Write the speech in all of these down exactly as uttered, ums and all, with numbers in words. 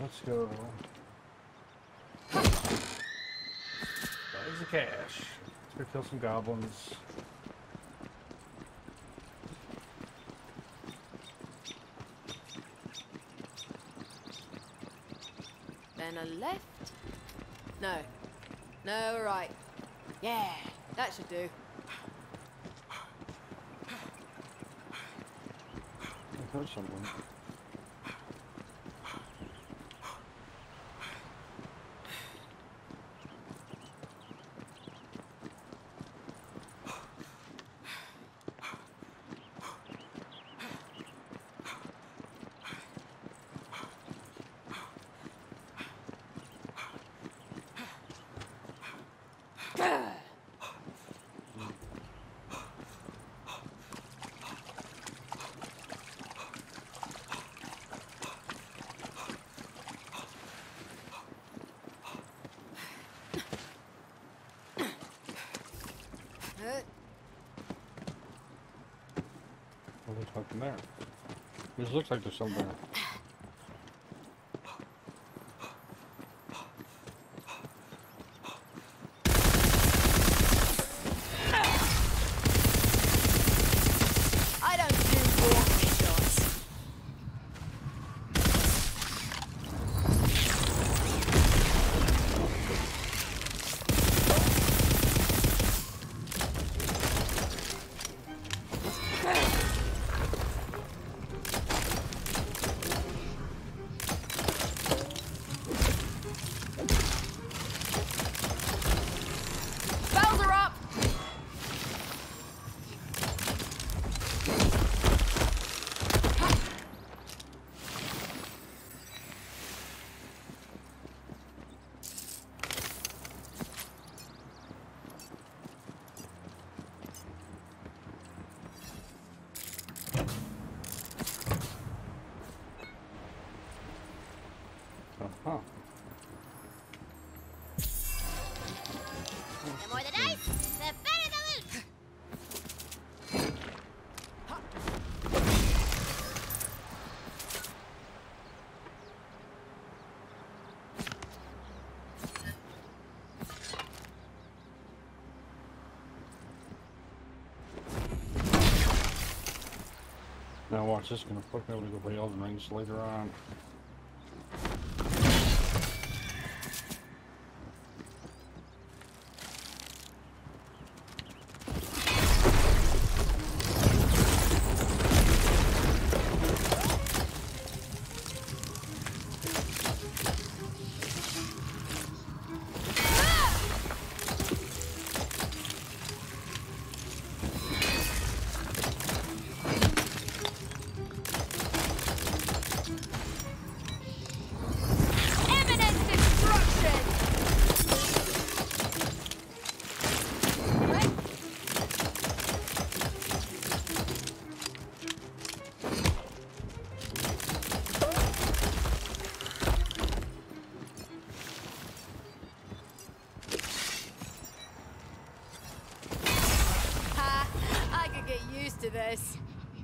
Let's go. That is the cash. Let's go kill some goblins. Then a left? No. No, right. Yeah, that should do. I heard someone. What are we talking there? This looks like there's something there. I don't do warning shots. Bells are up! Uh-huh. The more the dice, the better the loot. Now watch, this is gonna fuck me over to the Elden Rings later on. Imminent destruction! Right? Ha! I could get used to this.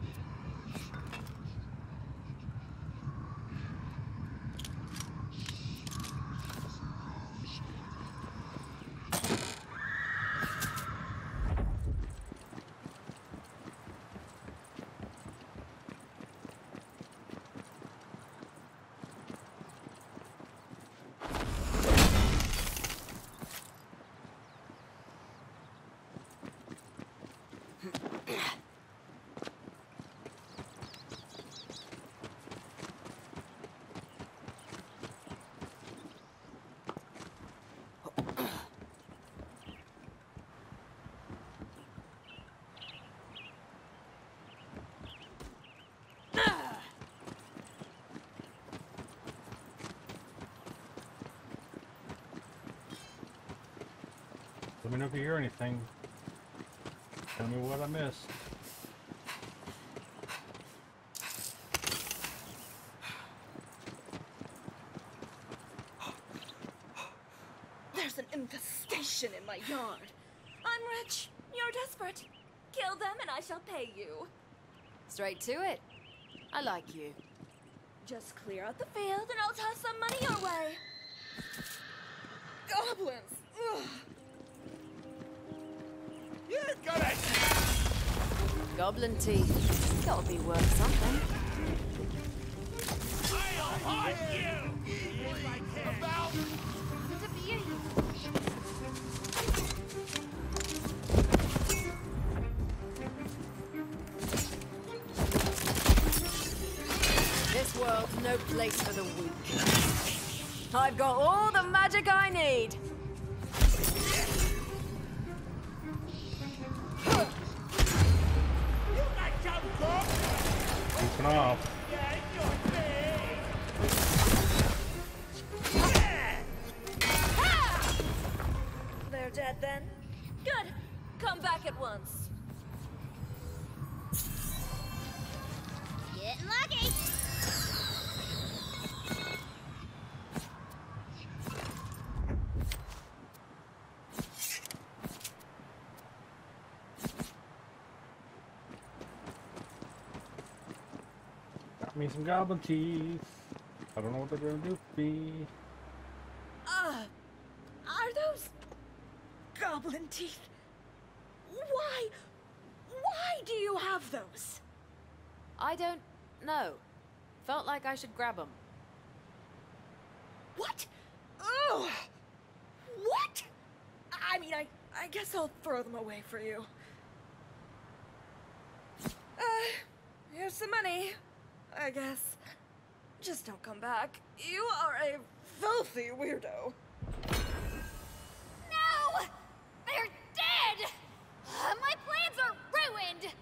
Let me know if you hear anything. Tell me what I missed. There's an infestation in my yard. I'm rich. You're desperate. Kill them and I shall pay you. Straight to it. I like you. Just clear out the field and I'll toss some money your way. Goblins! Ugh. You got it! Goblin teeth. Gotta be worth something. I'll haunt you! If I can. About... It's a beauty. This world's no place for the weak. I've got all the magic I need. You got some cook! Keeping off. Yeah, it's your thing! They're dead then? Good. Come back at once. Getting lucky. Got me some goblin teeth. I don't know what they're gonna do for me. Uh, are those goblin teeth? Why? Why do you have those? I don't know. Felt like I should grab them. What? Ugh! What? I mean, I, I guess I'll throw them away for you. Uh, here's some money, I guess. Just don't come back. You are a filthy weirdo. No! They're dead! Uh, my plans are ruined!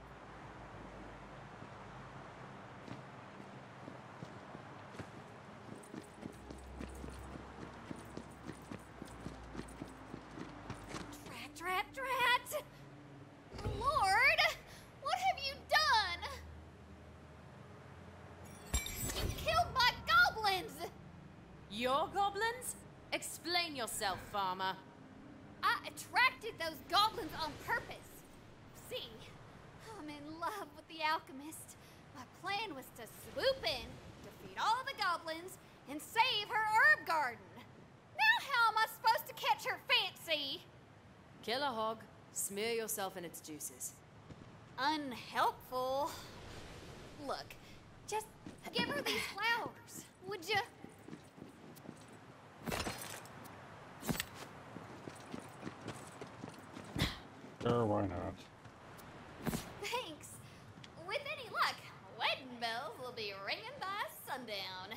Drat, drat, drat! Lord! What have you done? You killed my goblins! Your goblins? Explain yourself, farmer. I attracted those goblins on purpose. See, I'm in love with the alchemist. My plan was to swoop in, defeat all the goblins, and save her herb garden. Now how am I supposed to catch her fancy? Kill a hog, smear yourself in its juices. Unhelpful. Look, just give her these flowers, would you? Sure, why not? Thanks. With any luck, wedding bells will be ringing by sundown.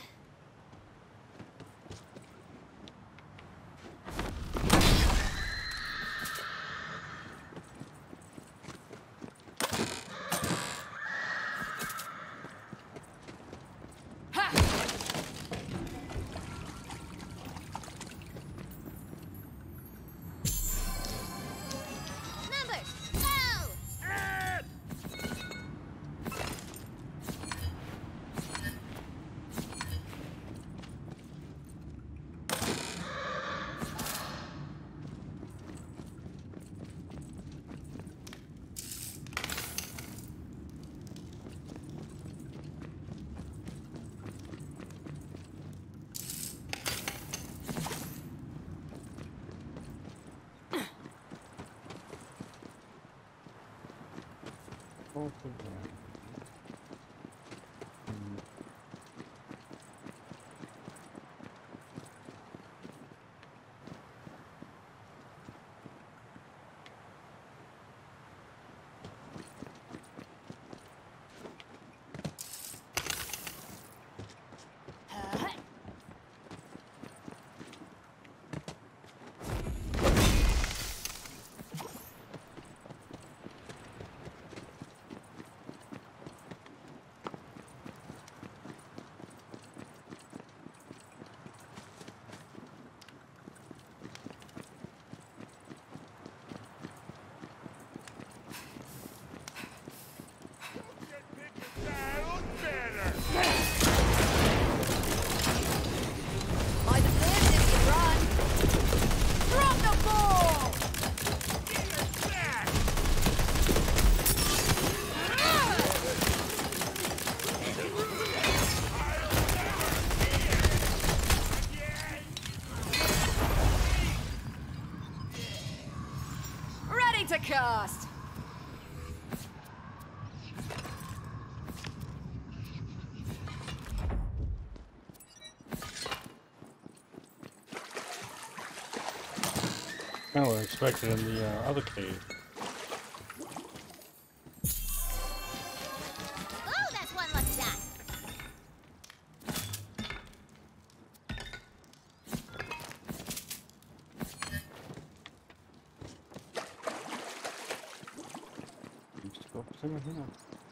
Numbers, go! Both of them. Hmm. to cast. Kind of what I expected in the uh, other cave. Oh, that's one lucky die. Just go up to him here.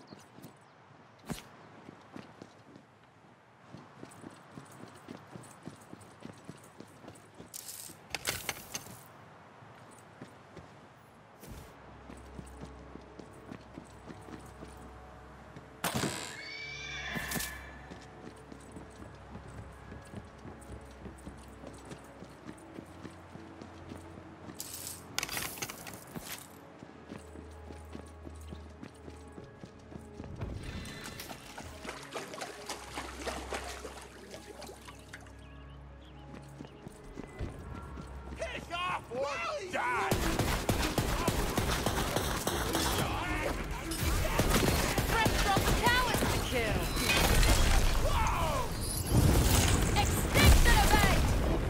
Piss off or die! Fresh from the towers to kill. Extinction event!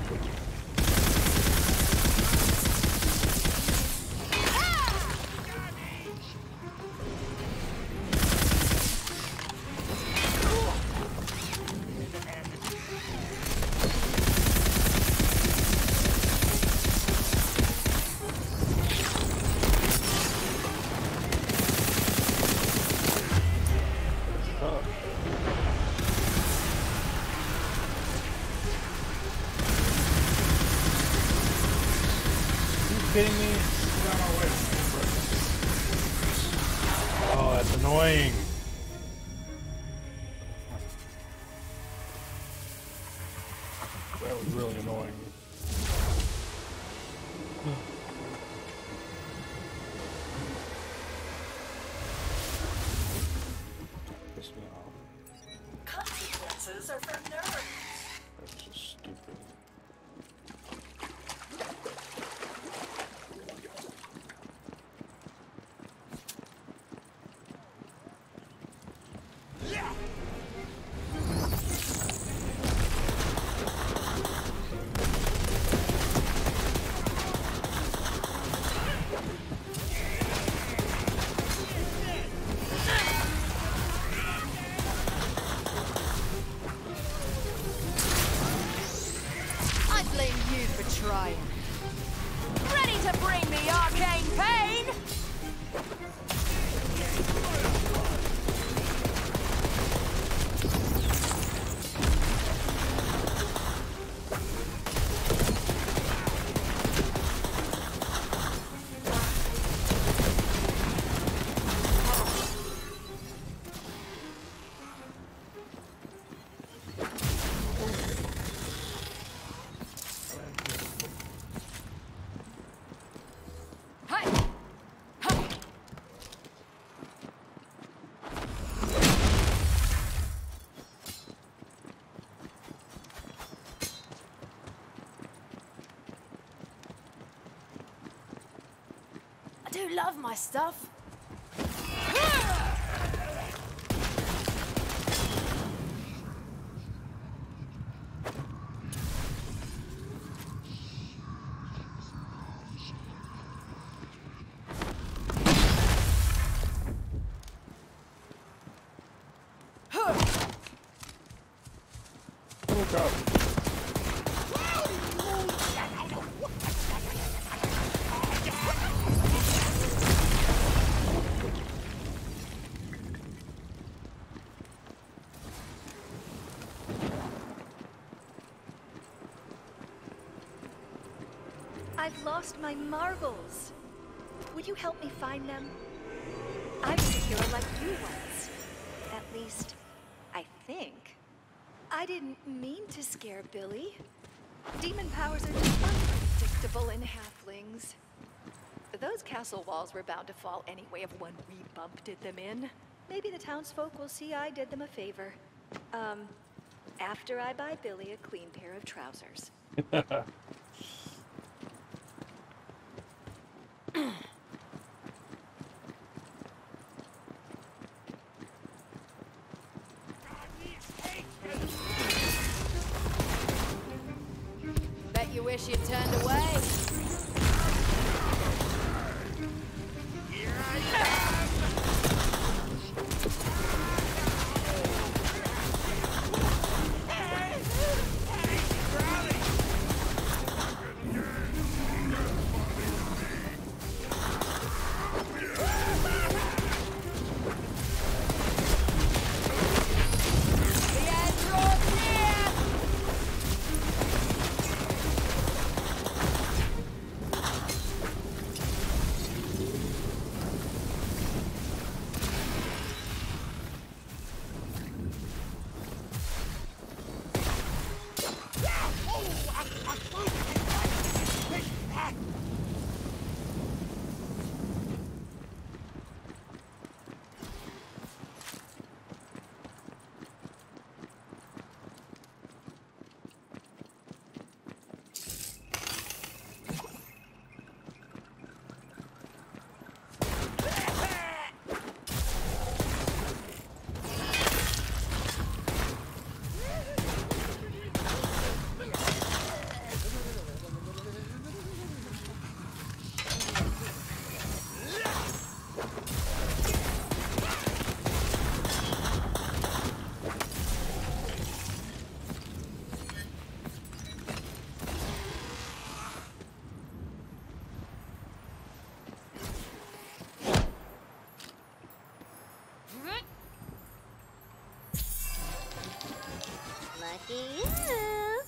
Oh. Are you kidding me? Get out of my way. Oh, that's annoying. That was really annoying. Pissed me off. Consequences are for nerds. That's just stupid. I blame you for trying. Ready to bring the arcane pain? Hi! Hi! I do love my stuff. Look up. I've lost my marbles. Would you help me find them? I was a hero like you once. At least, I think. I didn't mean to scare Billy. Demon powers are just unpredictable in halflings. Those castle walls were bound to fall anyway if one wee bump did them in. Maybe the townsfolk will see I did them a favor. Um, after I buy Billy a clean pair of trousers. you turned away. Here I am! Hey! Hey, Crowley! The end draws near! Lucky you.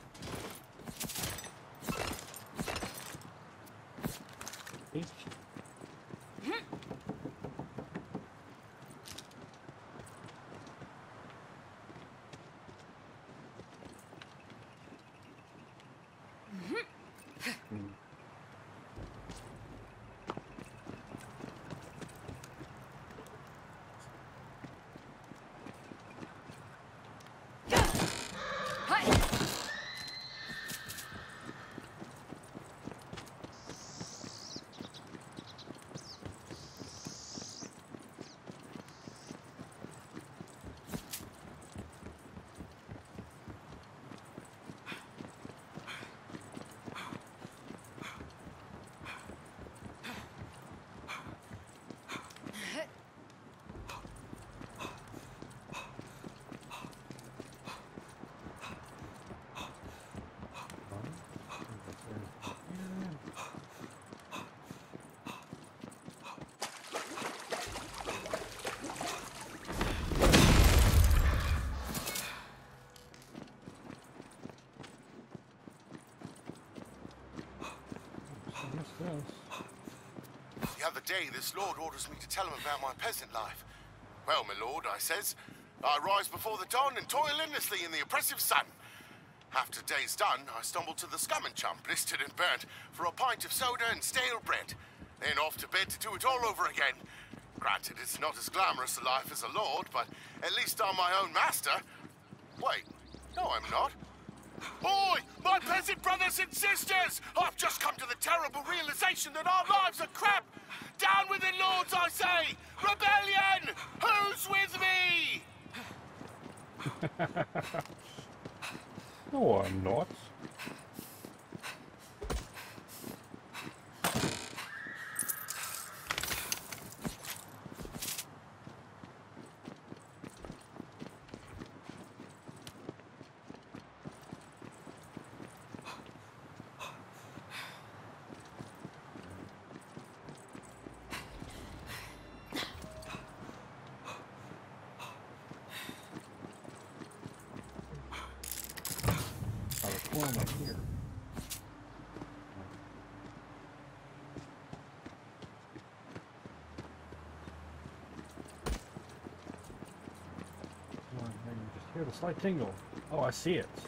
The other day, this lord orders me to tell him about my peasant life. Well, my lord, I says, I rise before the dawn and toil endlessly in the oppressive sun. After day's done, I stumble to the scum and chum, blistered and burnt, for a pint of soda and stale bread. Then off to bed to do it all over again. Granted, it's not as glamorous a life as a lord, but at least I'm my own master. Wait, no, I'm not. Oi, my peasant brothers and sisters! I've just come to the terrible realization that our lives are crap! Down with the lords, I say! Rebellion! Who's with me? No, I'm not. Why am I here? Come on, I can just hear the slight tingle. Oh, I see it.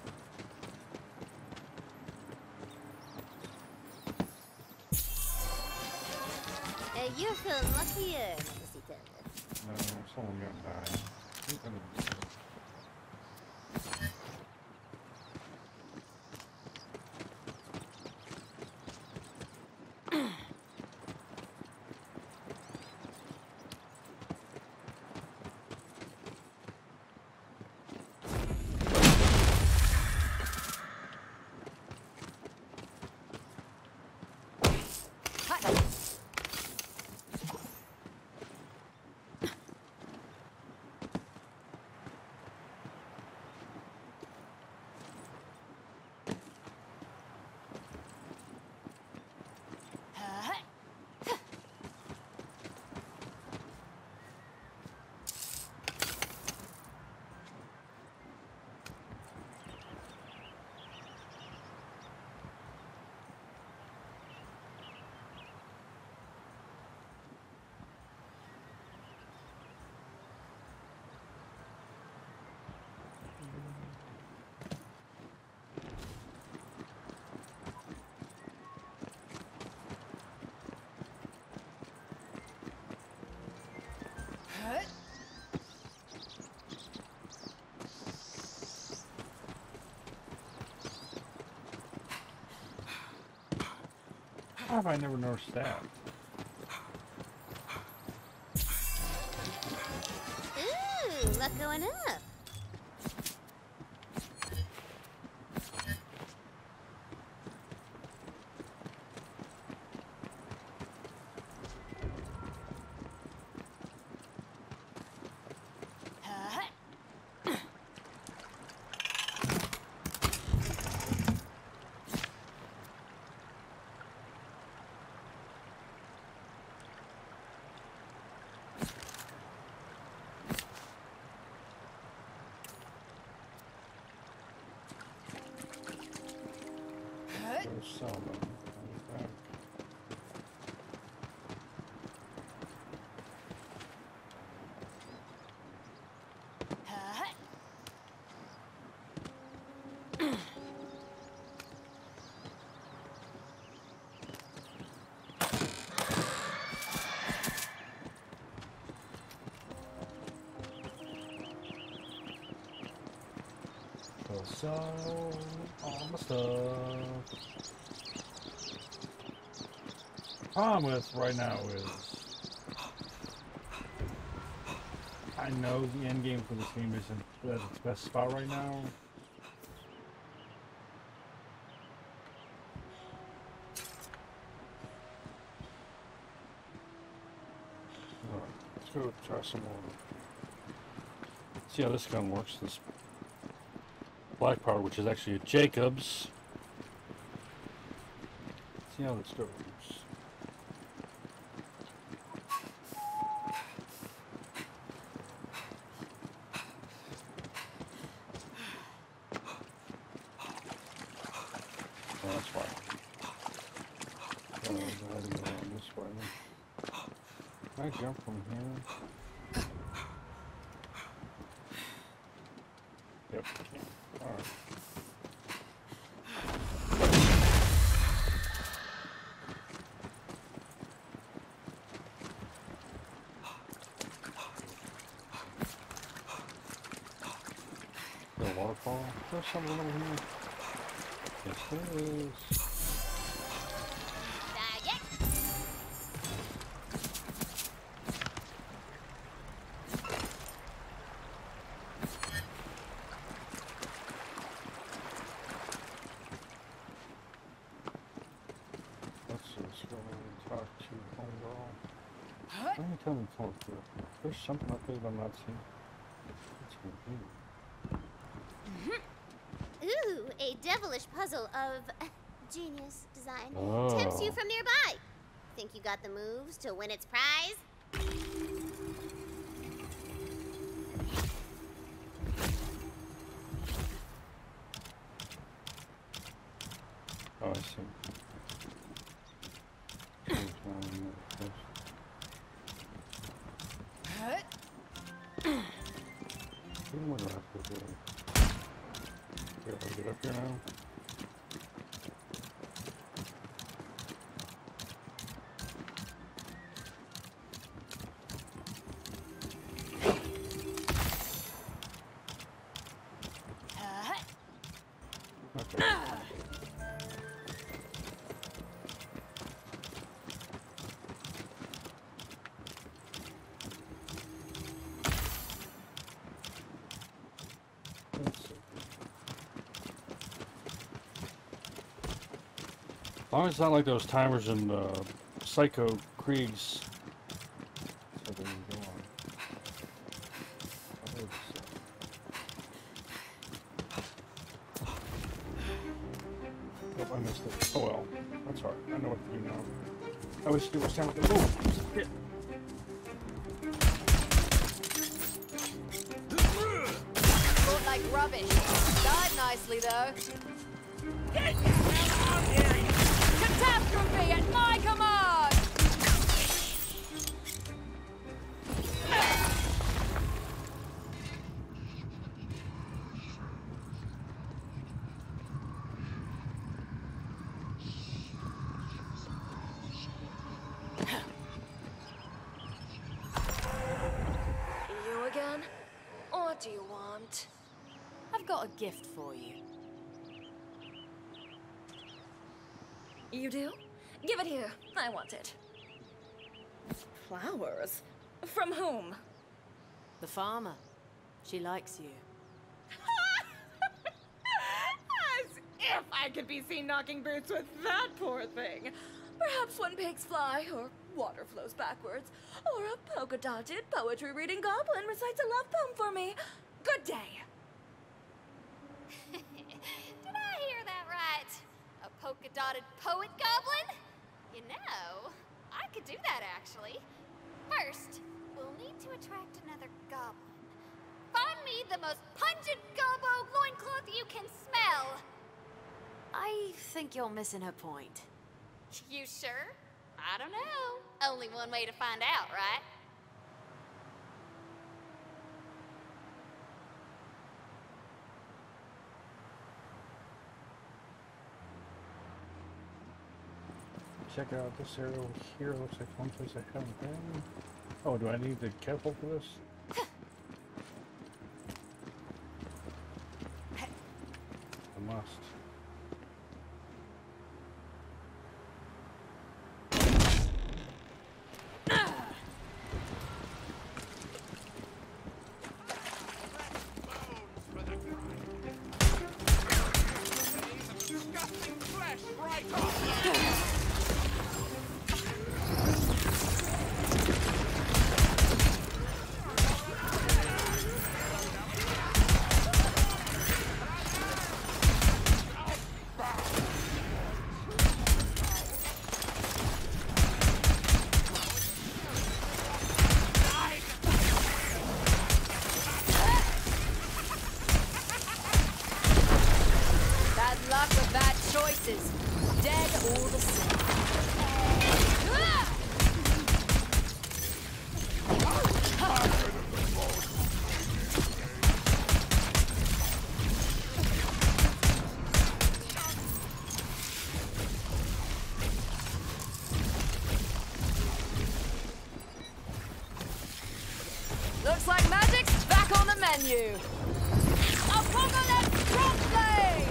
Uh, you feel luckier, Necesita. No, someone got died. I think I'm gonna- have I never noticed that? Ooh, luck going up. Sell them. Okay. So sell all my stuff. Problem with right now is I know the end game for this game isn't at its best spot right now. Alright, let's go try some more. See how this gun works. This black powder, which is actually a Jacobs. See how this goes. Can I jump from here? Yep, I can. Alright. The waterfall? There's something over here. Yes, there is. Tell me talk to her. There's something up there that I'm not seeing. What's going on? Ooh, a devilish puzzle of uh, genius design. Oh. Tempts you from nearby. Think you got the moves to win its prize? Oh, I see. What do I have to do? Okay, I'll get up here now. Okay. As long as it's not like those timers in uh, Psycho Kriegs. So there you go on. Oh, I missed it. Oh well. That's alright. I know what to do now. I wish it was time to move. Shit. Fought like rubbish. Died nicely though. Get the hell out here! Catastrophe at my command! You again? What do you want? I've got a gift for you. You do? Give it here. I want it. Flowers? From whom? The farmer. She likes you. As if I could be seen knocking boots with that poor thing. Perhaps when pigs fly, or water flows backwards, or a polka-dotted poetry-reading goblin recites a love poem for me. Good day. Did I hear that right? A polka-dotted poet goblin? You know, I could do that actually. First, we'll need to attract another goblin. Find me the most pungent gobo loincloth you can smell. I think you're missing her point. You sure? I don't know. Only one way to find out, right? Check out this area over here. Looks like one place I haven't been. Oh, do I need to catapult for this? I must. Disgusting flesh right off! Choices, dead or the same. Looks like magic's back on the menu. Apocalypse Crossblade!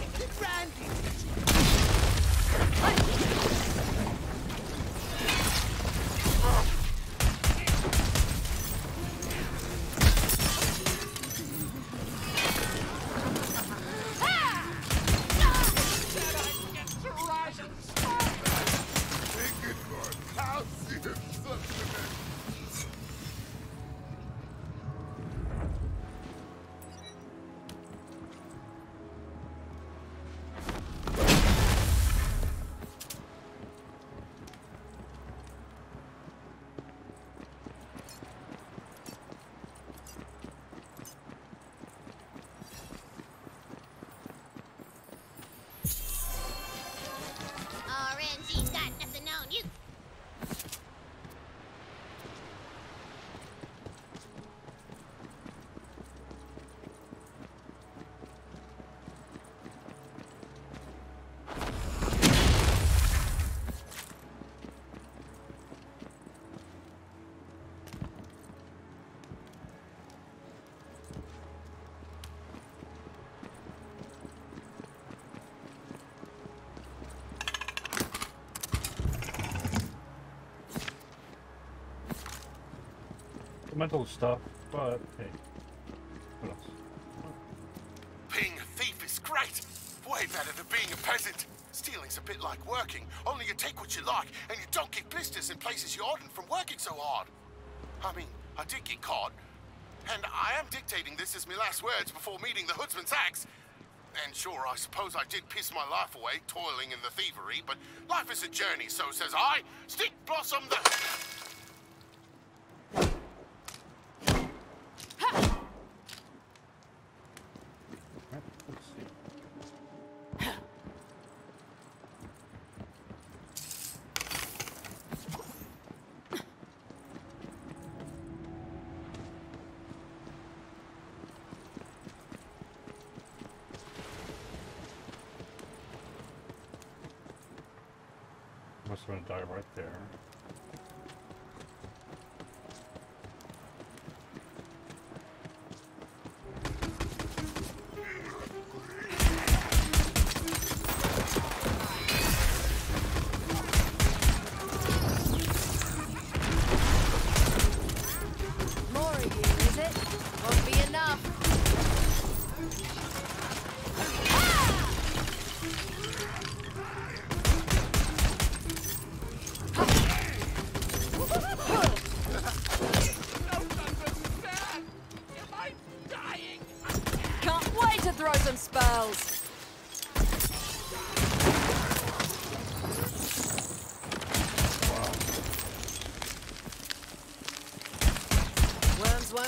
Mental stuff, but hey, what else? Being a thief is great. Way better than being a peasant. Stealing's a bit like working, only you take what you like and you don't get blisters in places you oughtn't from working so hard. I mean, I did get caught, and I am dictating this as my last words before meeting the hoodsman's axe. And sure, I suppose I did piss my life away toiling in the thievery, but life is a journey, so says I. Stick blossom the... Must have been a dive right there.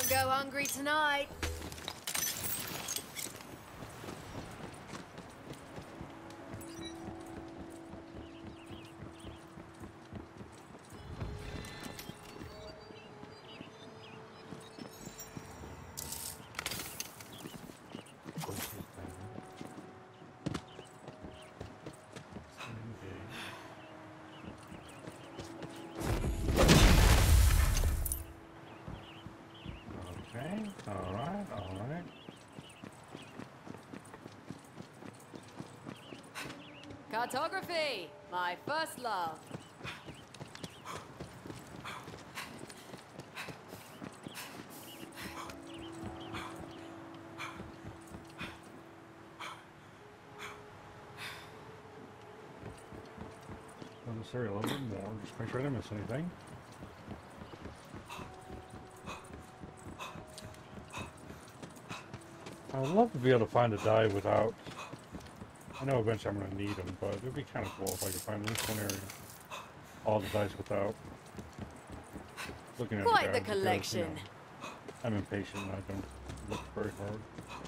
Don't go hungry tonight. Cartography, my first love. On this area a little bit more, just make sure I didn't miss anything. I would love to be able to find a dive without. I know eventually I'm going to need them, but it would be kind of cool if I could find this one area, all the dice without looking at Quite the, the collection. Because, you know, I'm impatient and I don't look very hard.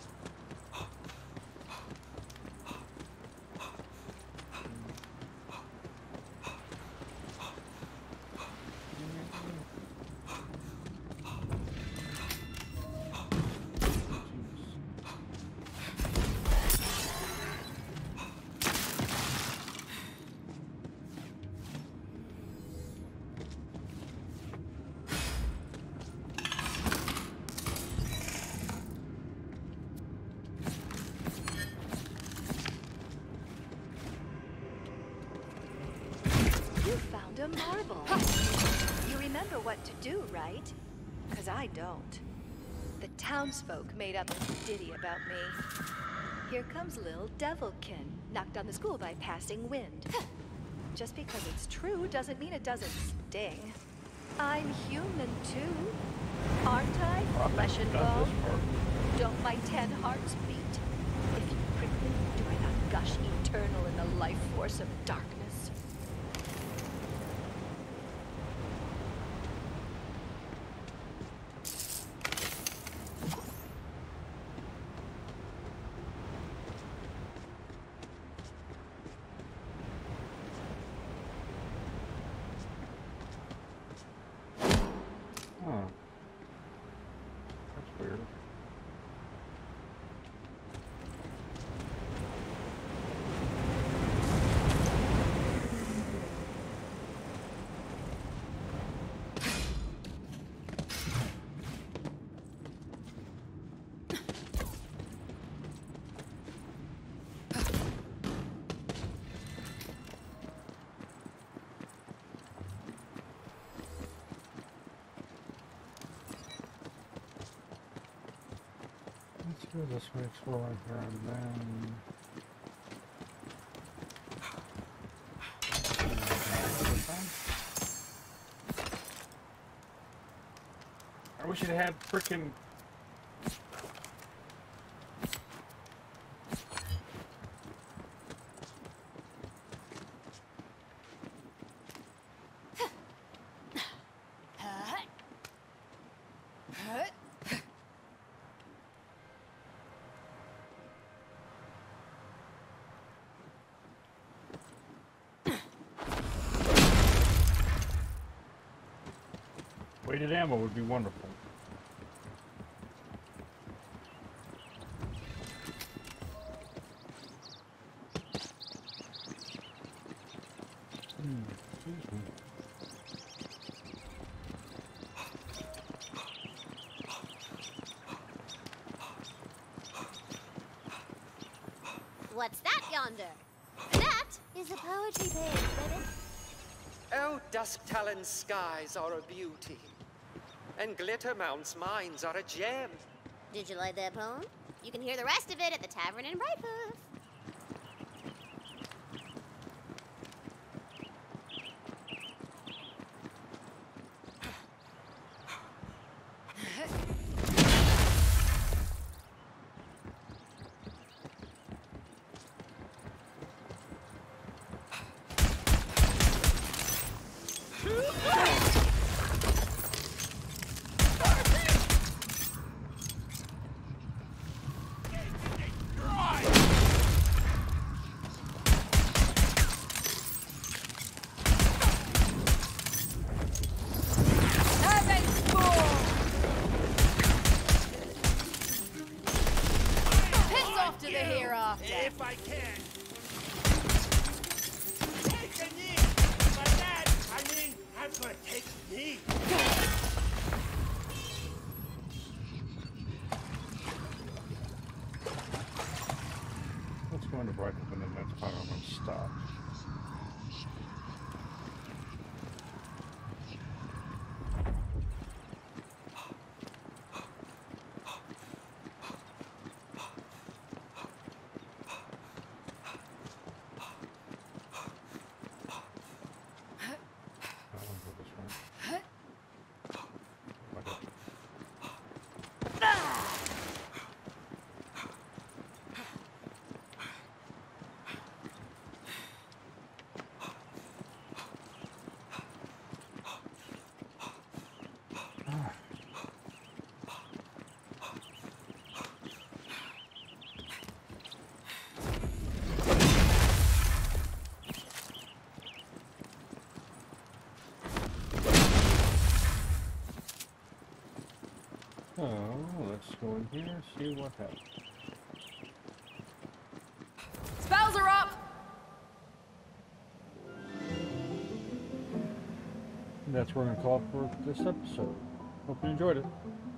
A marble. You remember what to do, right? Because I don't. The townsfolk made up a ditty about me. Here comes Lil Devilkin, knocked on the school by passing wind. Just because it's true doesn't mean it doesn't sting. I'm human too. Aren't I? Flesh and bone. Don't my ten hearts beat? If you prick me, do I not gush eternal in the life force of darkness? Let's go this way, explore right here, and then... I wish it had frickin'... Weighted ammo would be wonderful. Hmm, excuse me. What's that yonder? That is a poetry page, baby. Oh, Dusk Talon's skies are a beauty, and Glitter Mount's mines are a gem. Did you like that poem? You can hear the rest of it at the tavern in Brighthoof. me. Let's go into right open and that's probably where I'm going to stop. Oh, let's go in here, see what happens. Spells are up! And that's where we're going to call it for this episode. Hope you enjoyed it.